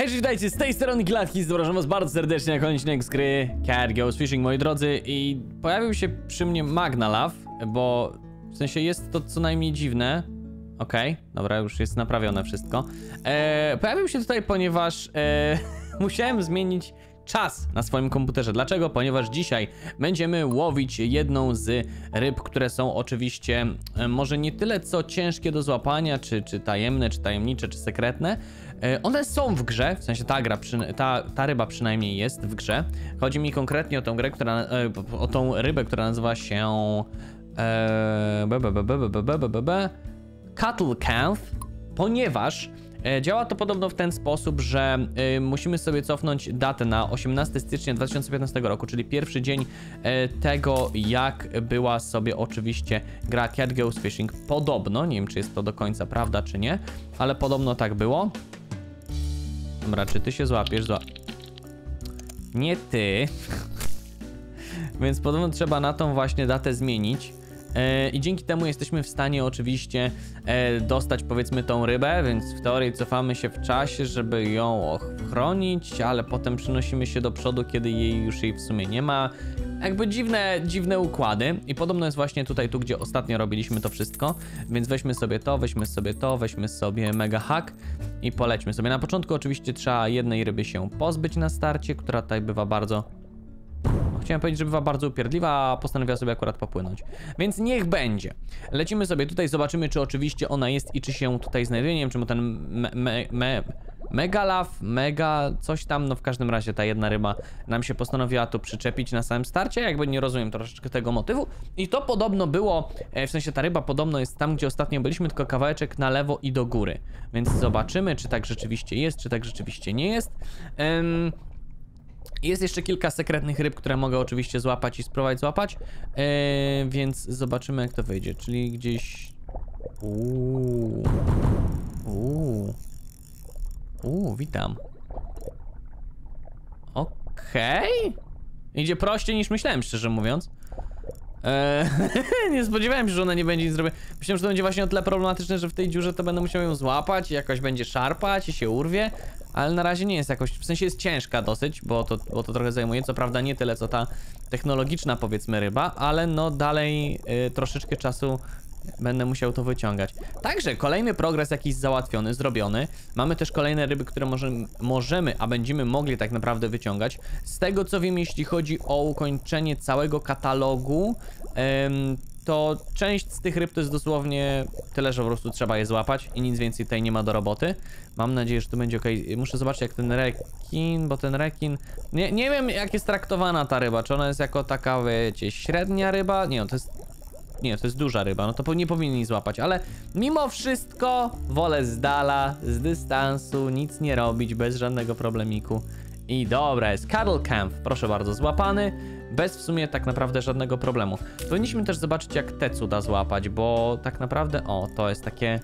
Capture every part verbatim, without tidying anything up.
Hej, witajcie, z tej strony Gladki, zapraszam was bardzo serdecznie na kolejny odcinek z gry Cat Goes Fishing, moi drodzy. I pojawił się przy mnie Magnalav, bo w sensie jest to co najmniej dziwne. Okej, okay, dobra, już jest naprawione wszystko. Eee, pojawił się tutaj, ponieważ e, musiałem zmienić czas na swoim komputerze. Dlaczego? Ponieważ dzisiaj będziemy łowić jedną z ryb, które są oczywiście e, może nie tyle co ciężkie do złapania, czy, czy tajemne, czy tajemnicze, czy sekretne. E, one są w grze, w sensie ta gra, przy, ta, ta ryba przynajmniej jest w grze. Chodzi mi konkretnie o tą grę, która, e, o tą rybę, która nazywa się e, be, be, be, be, be, be, be, be, Cuttle Calf, ponieważ e, działa to podobno w ten sposób, że e, musimy sobie cofnąć datę na osiemnastego stycznia dwa tysiące piętnastego roku, czyli pierwszy dzień e, tego, jak była sobie oczywiście gra Cat Goes Fishing. Podobno, nie wiem czy jest to do końca prawda czy nie, ale podobno tak było. Dobra, czy ty się złapiesz? Zła... Nie ty. Więc podobno trzeba na tą właśnie datę zmienić. I dzięki temu jesteśmy w stanie oczywiście dostać powiedzmy tą rybę, więc w teorii cofamy się w czasie, żeby ją ochronić, ale potem przenosimy się do przodu, kiedy jej już jej w sumie nie ma. Jakby dziwne, dziwne układy i podobno jest właśnie tutaj, tu gdzie ostatnio robiliśmy to wszystko, więc weźmy sobie to, weźmy sobie to, weźmy sobie mega hack i polećmy sobie. Na początku oczywiście trzeba jednej ryby się pozbyć na starcie, która tutaj bywa bardzo... Chciałem powiedzieć, że bywa bardzo upierdliwa, a postanowiła sobie akurat popłynąć. Więc niech będzie. Lecimy sobie tutaj, zobaczymy, czy oczywiście ona jest i czy się tutaj znajduje. Nie wiem, czemu ten me, me, me, Megalav, mega coś tam, no w każdym razie ta jedna ryba nam się postanowiła tu przyczepić na samym starcie. Jakby nie rozumiem troszeczkę tego motywu. I to podobno było, w sensie ta ryba podobno jest tam, gdzie ostatnio byliśmy, tylko kawałeczek na lewo i do góry. Więc zobaczymy, czy tak rzeczywiście jest, czy tak rzeczywiście nie jest. Um, Jest jeszcze kilka sekretnych ryb, które mogę oczywiście złapać i spróbować złapać, eee, więc zobaczymy jak to wyjdzie, czyli gdzieś... Uuu, uuu, uuu, witam. Okej, okay. Idzie prościej niż myślałem, szczerze mówiąc. Eee, nie spodziewałem się, że ona nie będzie nic zrobić. Myślałem, że to będzie właśnie o tyle problematyczne, że w tej dziurze to będę musiał ją złapać i jakoś będzie szarpać i się urwie. Ale na razie nie jest jakoś, w sensie jest ciężka dosyć, bo to, bo to trochę zajmuje, co prawda nie tyle co ta technologiczna powiedzmy ryba, ale no dalej y, troszeczkę czasu będę musiał to wyciągać. Także kolejny progres jakiś załatwiony, zrobiony. Mamy też kolejne ryby, które możemy, możemy, a będziemy mogli tak naprawdę wyciągać. Z tego co wiem, jeśli chodzi o ukończenie całego katalogu, ym, to część z tych ryb to jest dosłownie tyle, że po prostu trzeba je złapać i nic więcej tutaj nie ma do roboty. Mam nadzieję, że to będzie ok. Muszę zobaczyć jak ten rekin, bo ten rekin... Nie, nie wiem jak jest traktowana ta ryba, czy ona jest jako taka, wiecie, średnia ryba? Nie, no to jest... Nie, to jest duża ryba, no to nie powinni złapać, ale mimo wszystko wolę z dala, z dystansu, nic nie robić, bez żadnego problemiku. I dobra, jest Cuttle Calf, proszę bardzo, złapany, bez w sumie tak naprawdę żadnego problemu. Powinniśmy też zobaczyć jak te cuda złapać, bo tak naprawdę, o, to jest takie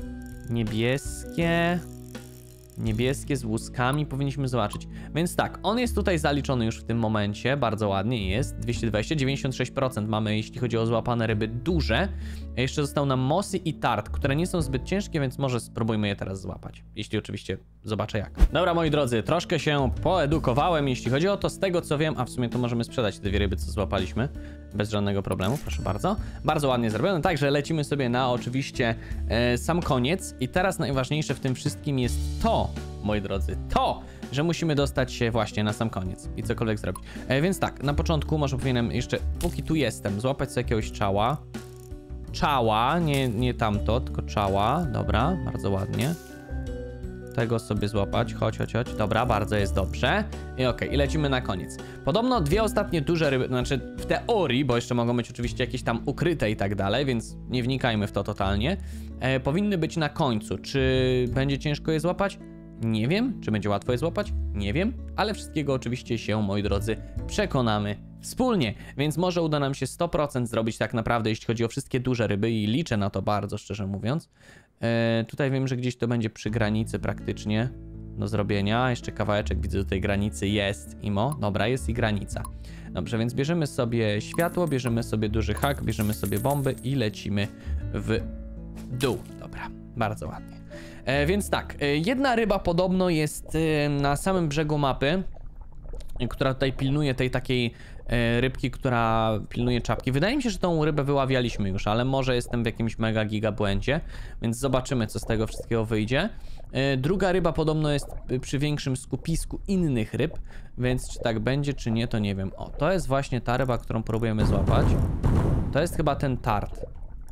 niebieskie, niebieskie z łuskami, powinniśmy zobaczyć. Więc tak, on jest tutaj zaliczony już w tym momencie, bardzo ładnie jest, dwieście dwadzieścia, dziewięćdziesiąt sześć procent mamy, jeśli chodzi o złapane ryby duże. Jeszcze został nam Mossy i Tart, które nie są zbyt ciężkie, więc może spróbujmy je teraz złapać, jeśli oczywiście zobaczę jak. Dobra, moi drodzy, troszkę się poedukowałem, jeśli chodzi o to, z tego co wiem, a w sumie to możemy sprzedać te dwie ryby, co złapaliśmy, bez żadnego problemu, proszę bardzo. Bardzo ładnie zrobione, także lecimy sobie na oczywiście e, sam koniec i teraz najważniejsze w tym wszystkim jest to, moi drodzy, to, że musimy dostać się właśnie na sam koniec i cokolwiek zrobić. E, więc tak, na początku może powinienem jeszcze, póki tu jestem, złapać sobie jakiegoś czała. Czała, nie, nie tamto, tylko czała. Dobra, bardzo ładnie. Tego sobie złapać, chodź, chodź, chodź. Dobra, bardzo jest dobrze. I okej, okay, i lecimy na koniec. Podobno dwie ostatnie duże ryby, znaczy w teorii, bo jeszcze mogą być oczywiście jakieś tam ukryte i tak dalej, więc nie wnikajmy w to totalnie. E, powinny być na końcu. Czy będzie ciężko je złapać? Nie wiem. Czy będzie łatwo je złapać? Nie wiem. Ale wszystkiego oczywiście się, moi drodzy, przekonamy wspólnie. Więc może uda nam się sto procent zrobić tak naprawdę, jeśli chodzi o wszystkie duże ryby i liczę na to bardzo, szczerze mówiąc. E, tutaj wiem, że gdzieś to będzie przy granicy praktycznie do zrobienia. Jeszcze kawałeczek widzę do tej granicy jest. Imo. Dobra, jest i granica. Dobrze, więc bierzemy sobie światło, bierzemy sobie duży hak, bierzemy sobie bomby i lecimy w dół. Dobra. Bardzo ładnie. E, więc tak, e, jedna ryba podobno jest e, na samym brzegu mapy, e, która tutaj pilnuje tej takiej e, rybki, która pilnuje czapki. Wydaje mi się, że tą rybę wyławialiśmy już, ale może jestem w jakimś mega giga błędzie, więc zobaczymy, co z tego wszystkiego wyjdzie. E, druga ryba podobno jest przy większym skupisku innych ryb, więc czy tak będzie, czy nie, to nie wiem. O, to jest właśnie ta ryba, którą próbujemy złapać. To jest chyba ten tart.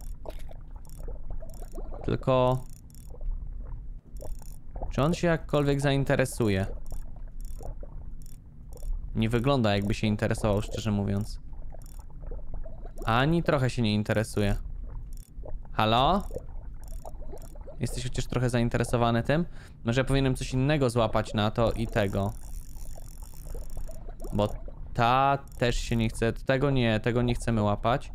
Tylko... Czy on się jakkolwiek zainteresuje? Nie wygląda, jakby się interesował, szczerze mówiąc. Ani trochę się nie interesuje. Halo? Jesteś chociaż trochę zainteresowany tym? Może ja powinienem coś innego złapać na to i tego. Bo ta też się nie chce. Tego nie, tego nie chcemy łapać.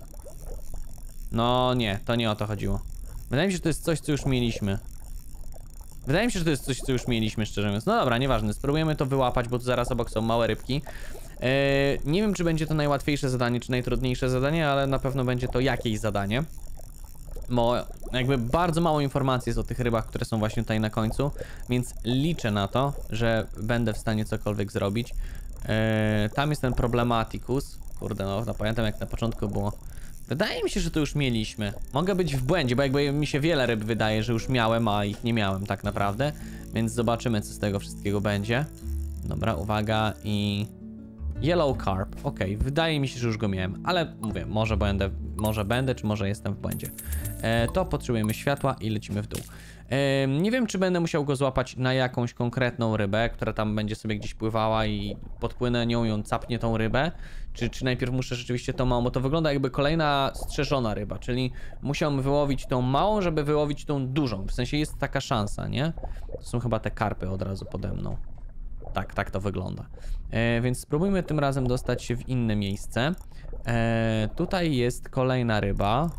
No nie, to nie o to chodziło. Wydaje mi się, że to jest coś, co już mieliśmy. Wydaje mi się, że to jest coś, co już mieliśmy, szczerze mówiąc. No dobra, nieważne, spróbujemy to wyłapać, bo tu zaraz obok są małe rybki. Eee, nie wiem, czy będzie to najłatwiejsze zadanie, czy najtrudniejsze zadanie, ale na pewno będzie to jakieś zadanie. Bo jakby bardzo mało informacji jest o tych rybach, które są właśnie tutaj na końcu, więc liczę na to, że będę w stanie cokolwiek zrobić. Eee, tam jest ten Problematicus. Kurde, no, no pamiętam, jak na początku było. Wydaje mi się, że to już mieliśmy. Mogę być w błędzie, bo jakby mi się wiele ryb wydaje, że już miałem, a ich nie miałem tak naprawdę. Więc zobaczymy, co z tego wszystkiego będzie. Dobra, uwaga i... Yellow Carp. Ok, wydaje mi się, że już go miałem, ale mówię, może będę, może będę, czy może jestem w błędzie. E, to potrzebujemy światła i lecimy w dół. E, nie wiem, czy będę musiał go złapać na jakąś konkretną rybę, która tam będzie sobie gdzieś pływała i podpłynę nią i on capnie tą rybę. Czy, czy najpierw muszę rzeczywiście tą małą, bo to wygląda jakby kolejna strzeżona ryba, czyli musiałbym wyłowić tą małą, żeby wyłowić tą dużą. W sensie jest taka szansa, nie? To są chyba te karpy od razu pode mną. Tak, tak to wygląda. E, więc spróbujmy tym razem dostać się w inne miejsce. E, tutaj jest kolejna ryba.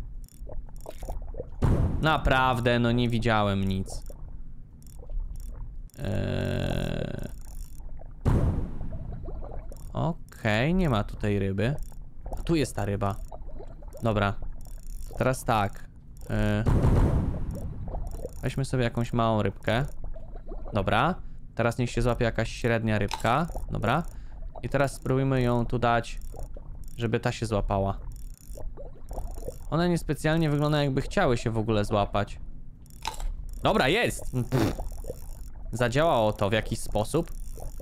Naprawdę, no nie widziałem nic. E... Okej, okay, nie ma tutaj ryby. A tu jest ta ryba. Dobra. Teraz tak. E... Weźmy sobie jakąś małą rybkę. Dobra. Teraz niech się złapie jakaś średnia rybka. Dobra. I teraz spróbujmy ją tu dać, żeby ta się złapała. One niespecjalnie wyglądają, jakby chciały się w ogóle złapać. Dobra, jest! Pff. Zadziałało to w jakiś sposób.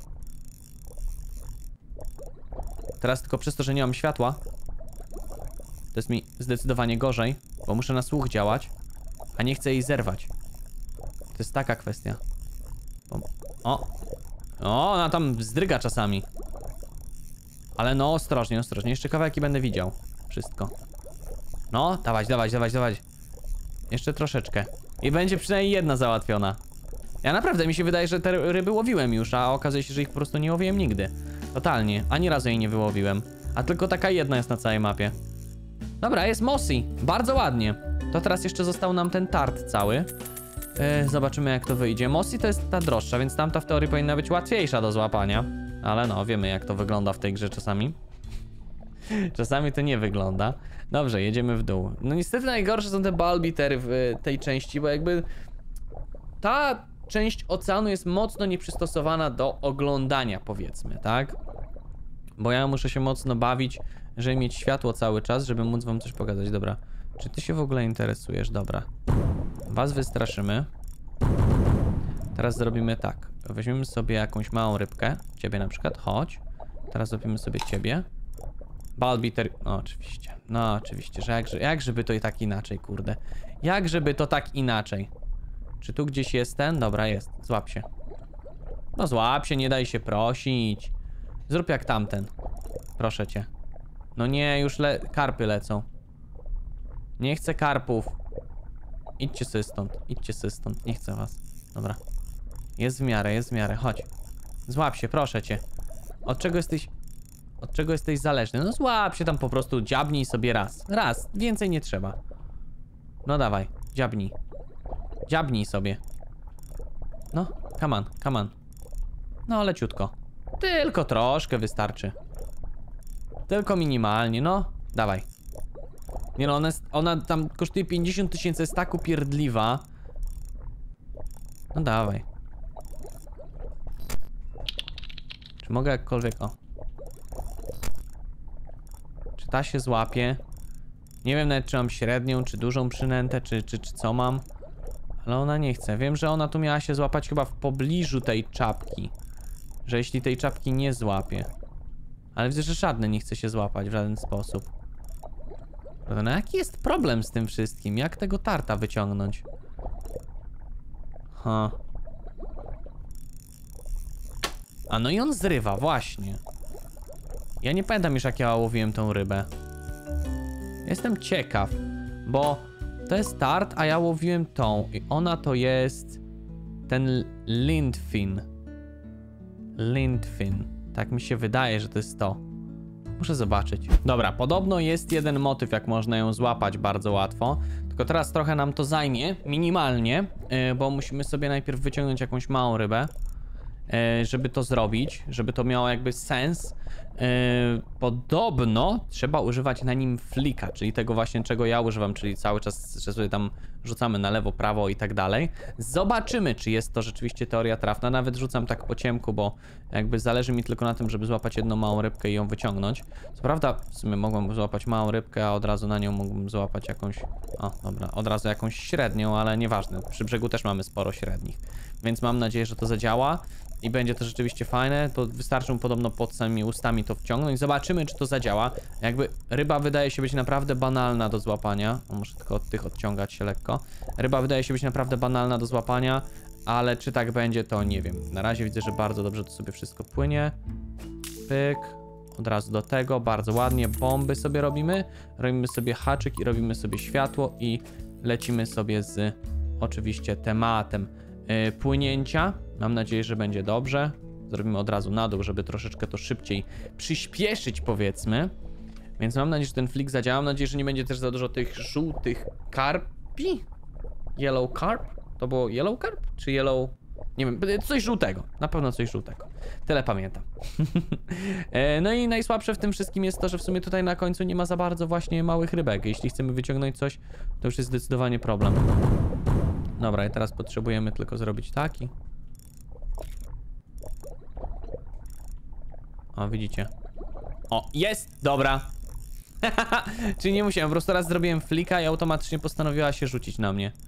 Teraz tylko przez to, że nie mam światła, to jest mi zdecydowanie gorzej, bo muszę na słuch działać, a nie chcę jej zerwać. To jest taka kwestia. O! O, ona tam zdryga czasami. Ale no, ostrożnie, ostrożnie. Jeszcze kawałek i będę widział wszystko. No, dawać, dawać, dawać, dawać. Jeszcze troszeczkę. I będzie przynajmniej jedna załatwiona. Ja naprawdę, mi się wydaje, że te ryby łowiłem już, a okazuje się, że ich po prostu nie łowiłem nigdy. Totalnie. Ani razu jej nie wyłowiłem. A tylko taka jedna jest na całej mapie. Dobra, jest Mossy. Bardzo ładnie. To teraz jeszcze został nam ten tart cały. Yy, zobaczymy, jak to wyjdzie. Mossy to jest ta droższa, więc tamta w teorii powinna być łatwiejsza do złapania. Ale no, wiemy, jak to wygląda w tej grze czasami. Czasami to nie wygląda. Dobrze, jedziemy w dół. No niestety najgorsze są te balbitery w tej części, bo jakby ta część oceanu jest mocno nieprzystosowana do oglądania, powiedzmy, tak? Bo ja muszę się mocno bawić, żeby mieć światło cały czas, żeby móc wam coś pokazać. Dobra, czy ty się w ogóle interesujesz? Dobra. Was wystraszymy. Teraz zrobimy tak. Weźmiemy sobie jakąś małą rybkę. Ciebie na przykład, chodź. Teraz zrobimy sobie ciebie. Balbiter... No oczywiście. No oczywiście, że jak, jak żeby to i tak inaczej, kurde. Jak żeby to tak inaczej. Czy tu gdzieś jest ten? Dobra, jest. Złap się. No złap się, nie daj się prosić. Zrób jak tamten. Proszę cię. No nie, już le... karpy lecą. Nie chcę karpów. Idźcie sobie stąd. Idźcie sobie stąd. Nie chcę was. Dobra. Jest w miarę, jest w miarę. Chodź. Złap się, proszę cię. Od czego jesteś... Od czego jesteś zależny? No złap się tam po prostu. Dziabnij sobie raz. Raz. Więcej nie trzeba. No dawaj. Dziabnij. Dziabnij sobie. No, come on, come on. No, leciutko. Tylko troszkę wystarczy. Tylko minimalnie, no. Dawaj. Nie no, ona, jest, ona tam kosztuje pięćdziesiąt tysięcy, jest tak upierdliwa. No dawaj. Czy mogę jakkolwiek... O. Czy ta się złapie? Nie wiem nawet, czy mam średnią, czy dużą przynętę, czy, czy, czy co mam. Ale ona nie chce. Wiem, że ona tu miała się złapać chyba w pobliżu tej czapki. Że jeśli tej czapki nie złapie. Ale widzę, że żadne nie chce się złapać w żaden sposób. No jaki jest problem z tym wszystkim? Jak tego tarta wyciągnąć? Ha. A no i on zrywa, właśnie. Ja nie pamiętam już, jak ja łowiłem tą rybę. Jestem ciekaw, bo to jest tart, a ja łowiłem tą. I ona to jest ten lindfin. Lindfin. Tak mi się wydaje, że to jest to. Muszę zobaczyć. Dobra, podobno jest jeden motyw, jak można ją złapać bardzo łatwo. Tylko teraz trochę nam to zajmie, minimalnie, yy, bo musimy sobie najpierw wyciągnąć jakąś małą rybę, yy, żeby to zrobić, żeby to miało jakby sens. Yy, podobno trzeba używać na nim flika, czyli tego właśnie, czego ja używam, czyli cały czas, że sobie tam rzucamy na lewo, prawo i tak dalej. Zobaczymy, czy jest to rzeczywiście teoria trafna. Nawet rzucam tak po ciemku, bo jakby zależy mi tylko na tym, żeby złapać jedną małą rybkę i ją wyciągnąć. Co prawda, w sumie mogłem złapać małą rybkę, a od razu na nią mógłbym złapać jakąś... O, dobra, od razu jakąś średnią, ale nieważne. Przy brzegu też mamy sporo średnich. Więc mam nadzieję, że to zadziała. I będzie to rzeczywiście fajne, to wystarczy mu podobno pod samymi ustami to wciągnąć. Zobaczymy, czy to zadziała. Jakby ryba wydaje się być naprawdę banalna do złapania. O, muszę tylko od tych odciągać się lekko. Ryba wydaje się być naprawdę banalna do złapania, ale czy tak będzie, to nie wiem. Na razie widzę, że bardzo dobrze to sobie wszystko płynie. Pyk. Od razu do tego, bardzo ładnie. Bomby sobie robimy. Robimy sobie haczyk i robimy sobie światło i lecimy sobie z oczywiście tematem yy, płynięcia. Mam nadzieję, że będzie dobrze. Zrobimy od razu na dół, żeby troszeczkę to szybciej przyspieszyć, powiedzmy. Więc mam nadzieję, że ten flick zadziała. Mam nadzieję, że nie będzie też za dużo tych żółtych karpi. Yellow carp? To było yellow carp? Czy yellow... Nie wiem, coś żółtego. Na pewno coś żółtego. Tyle pamiętam. No i najsłabsze w tym wszystkim jest to, że w sumie tutaj na końcu nie ma za bardzo właśnie małych rybek. Jeśli chcemy wyciągnąć coś, to już jest zdecydowanie problem. Dobra, i teraz potrzebujemy tylko zrobić taki. O, widzicie. O, jest! Dobra. Czyli nie musiałem, po prostu raz zrobiłem flika i automatycznie postanowiła się rzucić na mnie.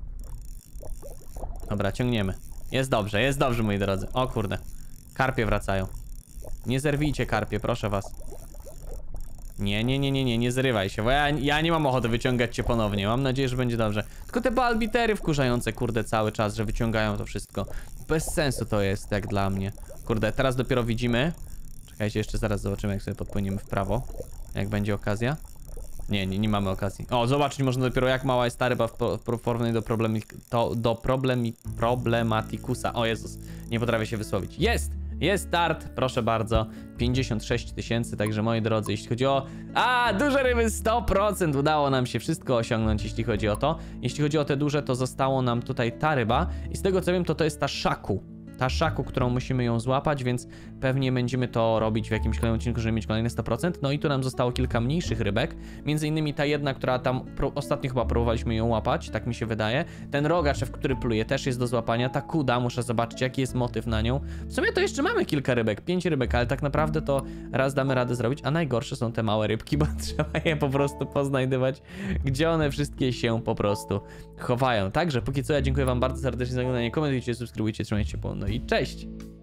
Dobra, ciągniemy. Jest dobrze, jest dobrze, moi drodzy. O kurde. Karpie wracają. Nie zerwijcie, karpie, proszę was. Nie, nie, nie, nie, nie, nie zrywaj się, bo ja, ja nie mam ochoty wyciągać cię ponownie. Mam nadzieję, że będzie dobrze. Tylko te balbitery wkurzające, kurde, cały czas, że wyciągają to wszystko. Bez sensu to jest, jak dla mnie. Kurde, teraz dopiero widzimy. Czekajcie, jeszcze zaraz zobaczymy, jak sobie podpłyniemy w prawo. Jak będzie okazja. Nie, nie, nie mamy okazji. O, zobaczyć można dopiero, jak mała jest ta ryba w, w porównaniu do problemi, to, do problemi, problematikusa. O Jezus, nie potrafię się wysłowić. Jest! Jest start, proszę bardzo, pięćdziesiąt sześć tysięcy, także moi drodzy, jeśli chodzi o... A, duże ryby sto procent, udało nam się wszystko osiągnąć, jeśli chodzi o to. Jeśli chodzi o te duże, to zostało nam tutaj ta ryba i z tego co wiem, to to jest ta szaku. Ta szaku, którą musimy ją złapać, więc pewnie będziemy to robić w jakimś kolejnym odcinku, żeby mieć kolejne sto procent. No i tu nam zostało kilka mniejszych rybek, między innymi ta jedna, która tam pro, ostatnio chyba próbowaliśmy ją łapać, tak mi się wydaje. Ten rogacz, który pluje, też jest do złapania. Ta kuda, muszę zobaczyć, jaki jest motyw na nią. W sumie to jeszcze mamy kilka rybek, pięć rybek, ale tak naprawdę to raz damy radę zrobić, a najgorsze są te małe rybki, bo trzeba je po prostu poznajdywać, gdzie one wszystkie się po prostu chowają. Także póki co ja dziękuję wam bardzo serdecznie za oglądanie, komentujcie, subskrybujcie, trzymajcie się, no i cześć!